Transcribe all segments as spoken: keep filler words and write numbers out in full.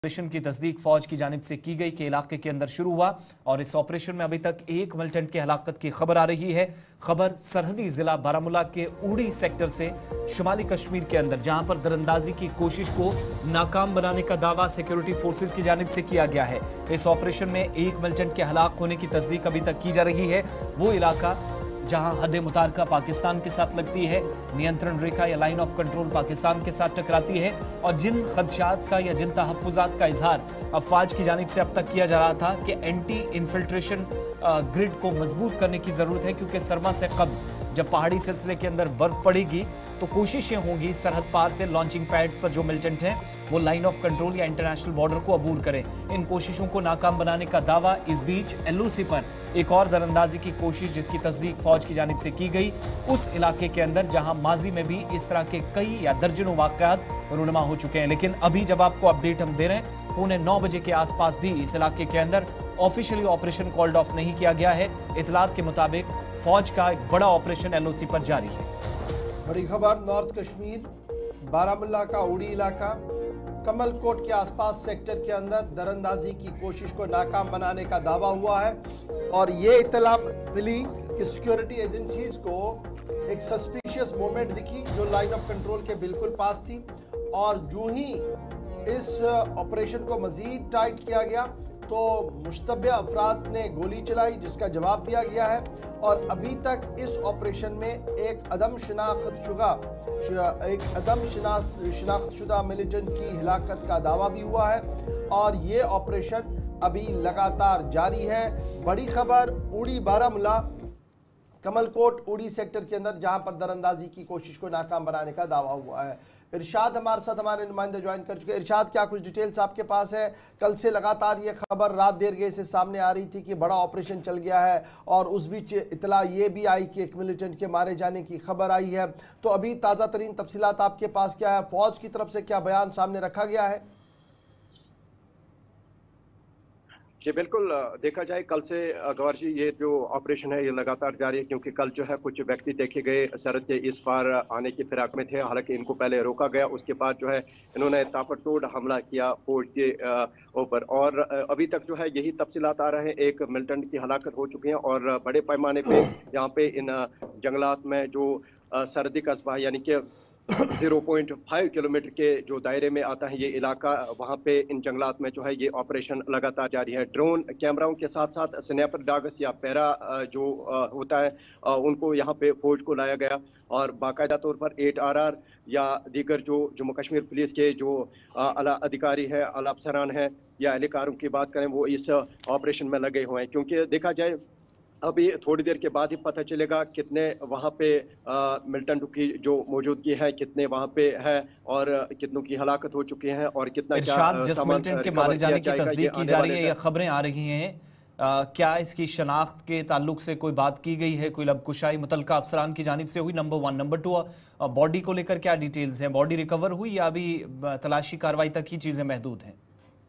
Operation की तस्दीक फौज की जानिब से की गई कि इलाके के अंदर शुरू हुआ और इस ऑपरेशन में अभी तक एक मिलिटेंट की हलाकत की खबर आ रही है। खबर सरहदी जिला बारामूला के उड़ी सेक्टर से शुमाली कश्मीर के अंदर, जहां पर दरअंदाजी की कोशिश को नाकाम बनाने का दावा सिक्योरिटी फोर्सेस की जानिब से किया गया है। इस ऑपरेशन में एक मिलिटेंट के हलाक होने की तस्दीक अभी तक की जा रही है। वो इलाका जहां हद मुतारका पाकिस्तान के साथ लगती है, नियंत्रण रेखा या लाइन ऑफ कंट्रोल पाकिस्तान के साथ टकराती है, और जिन खदशात का या जिन तहफ्फुजात का इजहार अफवाज की जानिब से अब तक किया जा रहा था कि एंटी इन्फिल्ट्रेशन ग्रिड को मजबूत करने की जरूरत है, क्योंकि सरमा से कब्ल जब पहाड़ी सिलसिले के अंदर बर्फ पड़ेगी तो कोशिशें होंगी सरहद पार से लॉन्चिंग पैड्स पर जो मिलिटेंट हैं वो लाइन ऑफ कंट्रोल या इंटरनेशनल बॉर्डर को अबूर करें। इन कोशिशों को नाकाम बनाने का दावा इस बीच एलओसी पर एक और दरअंदाजी की कोशिश, जिसकी तस्दीक फौज की जानिब से की गई, उस इलाके के अंदर जहां माजी में भी इस तरह के कई या दर्जनों वाकयात रूनुमा हो चुके हैं। लेकिन अभी जब आपको अपडेट हम दे रहे हैं, पौने नौ बजे के आसपास भी इस इलाके के अंदर ऑफिशियली ऑपरेशन कॉल्ड ऑफ नहीं किया गया है। इतलात के मुताबिक फौज का एक बड़ा ऑपरेशन एलओसी पर जारी है। बड़ी खबर, नॉर्थ कश्मीर बारामूला का उड़ी इलाका कमलकोट के आसपास सेक्टर के अंदर दरअंदाजी की कोशिश को नाकाम बनाने का दावा हुआ है, और ये इतला मिली कि सिक्योरिटी एजेंसीज को एक सस्पिशियस मूवमेंट दिखी जो लाइन ऑफ कंट्रोल के बिल्कुल पास थी, और जो ही इस ऑपरेशन को मजीद टाइट किया गया तो मुश्तबे अफराद ने गोली चलाई, जिसका जवाब दिया गया है। और अभी तक इस ऑपरेशन में एक अदम शनाख्त शुदा एक अदम शनाख्त शुदा मिलिटेंट की हिलाकत का दावा भी हुआ है, और ये ऑपरेशन अभी लगातार जारी है। बड़ी खबर, उड़ी बारामूला कमलकोट उड़ी सेक्टर के अंदर जहां पर दरअंदाजी की कोशिश को नाकाम बनाने का दावा हुआ है। इरशाद हमारे साथ, हमारे नुमाइंदे ज्वाइन कर चुके हैं। इरशाद, क्या कुछ डिटेल्स आपके पास है? कल से लगातार ये खबर रात देर गए से सामने आ रही थी कि बड़ा ऑपरेशन चल गया है, और उस बीच इतला ये भी आई कि एक मिलिटेंट के मारे जाने की खबर आई है। तो अभी ताज़ा तरीन तफसीलात आपके पास क्या है? फौज की तरफ से क्या बयान सामने रखा गया है? जी बिल्कुल, देखा जाए कल से गौर जी ये जो ऑपरेशन है ये लगातार जारी है, क्योंकि कल जो है कुछ व्यक्ति देखे गए सरहद के इस पार आने की फिराक में थे। हालांकि इनको पहले रोका गया, उसके बाद जो है इन्होंने ताबड़तोड़ हमला किया फौज के ऊपर, और अभी तक जो है यही तफसीलात आ रहे हैं। एक मिलिटेंट की हलाकत हो चुकी है, और बड़े पैमाने पे यहाँ पे इन जंगलात में जो सरहदी कस्बा यानी कि ज़ीरो पॉइंट फाइव किलोमीटर के जो दायरे में आता है ये इलाका, वहाँ पे इन जंगलात में जो है ये ऑपरेशन लगातार जारी है। ड्रोन कैमराओं के साथ साथ स्नैपर डॉग्स या पैरा जो होता है उनको यहाँ पे फौज को लाया गया, और बाकायदा तौर पर एट आर आर या दीगर जो जम्मू कश्मीर पुलिस के जो आला अधिकारी है, आला अफसरान हैं या एहलकारों की बात करें, वो इस ऑपरेशन में लगे हुए हैं। क्योंकि देखा जाए अभी थोड़ी देर के बाद ही पता चलेगा कितने वहाँ पे मिलिटेंट की जो मौजूदगी है, कितने वहाँ पे है, और कितनों की हलाकत हो चुकी है, और कितना क्या जिस मिलिटेंट के मारे जाने की तस्दीक की जा रही है या खबरें आ रही हैं, आ, क्या इसकी शनाख्त के ताल्लुक से कोई बात की गई है? कोई लबकुशाई मुतलका अफसरान की जानिब से हुई? Number one. Number two, body को लेकर क्या डिटेल्स हैं? बॉडी रिकवर हुई या अभी तलाशी कार्रवाई तक ही चीजें महदूद हैं?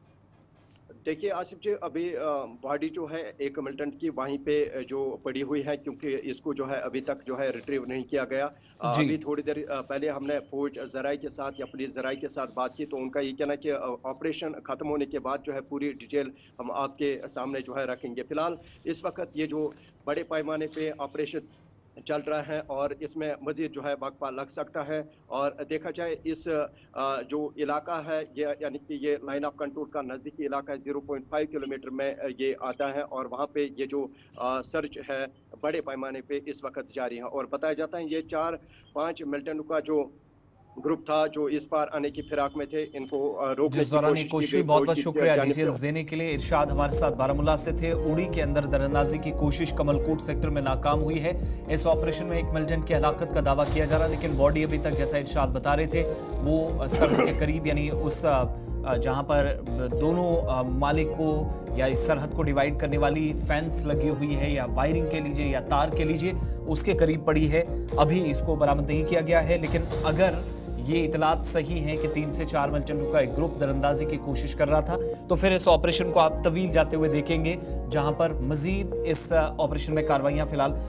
देखिए आसिफ जी, अभी बॉडी जो है एक मिलिटेंट की वहीं पे जो पड़ी हुई है, क्योंकि इसको जो है अभी तक जो है रिट्रीव नहीं किया गया। अभी थोड़ी देर पहले हमने फौज जराई के साथ या पुलिस जराई के साथ बात की, तो उनका ये कहना कि ऑपरेशन खत्म होने के बाद जो है पूरी डिटेल हम आपके सामने जो है रखेंगे। फिलहाल इस वक्त ये जो बड़े पैमाने पे ऑपरेशन चल रहा है, और इसमें मजीद जो है वक्फा लग सकता है। और देखा जाए इस जो इलाका है ये यानी कि ये लाइन ऑफ कंट्रोल का नज़दीकी इलाका है, ज़ीरो पॉइंट फाइव किलोमीटर में ये आता है, और वहाँ पे ये जो सर्च है बड़े पैमाने पे इस वक्त जारी है। और बताया जाता है ये चार पाँच मिलिटेंट का जो ग्रुप था जो इस पार आने की फिराक में थे, इनको रोकने जिस दौरान ये कोशिश। बहुत बहुत शुक्रिया डिटेल्स देने के लिए। इरशाद हमारे साथ बारामूला से थे। उड़ी के अंदर दरअंदाजी की कोशिश कमलकोट सेक्टर में नाकाम हुई है। इस ऑपरेशन में एक मिलिटेंट की हलाकत का दावा किया जा रहा है, लेकिन बॉडी अभी तक, जैसा इरशाद बता रहे थे, वो सरहद के करीब यानी उस जहां पर दोनों मालिक को या इस सरहद को डिवाइड करने वाली फेंस लगी हुई है या वायरिंग के लीजिए या तार के लीजिए, उसके करीब पड़ी है। अभी इसको बरामद नहीं किया गया है, लेकिन अगर ये इतलात सही हैं कि तीन से चार मिलिटेंटों का एक ग्रुप दरअंदाजी की कोशिश कर रहा था, तो फिर इस ऑपरेशन को आप तवील जाते हुए देखेंगे, जहां पर मजीद इस ऑपरेशन में कार्रवाइयां फिलहाल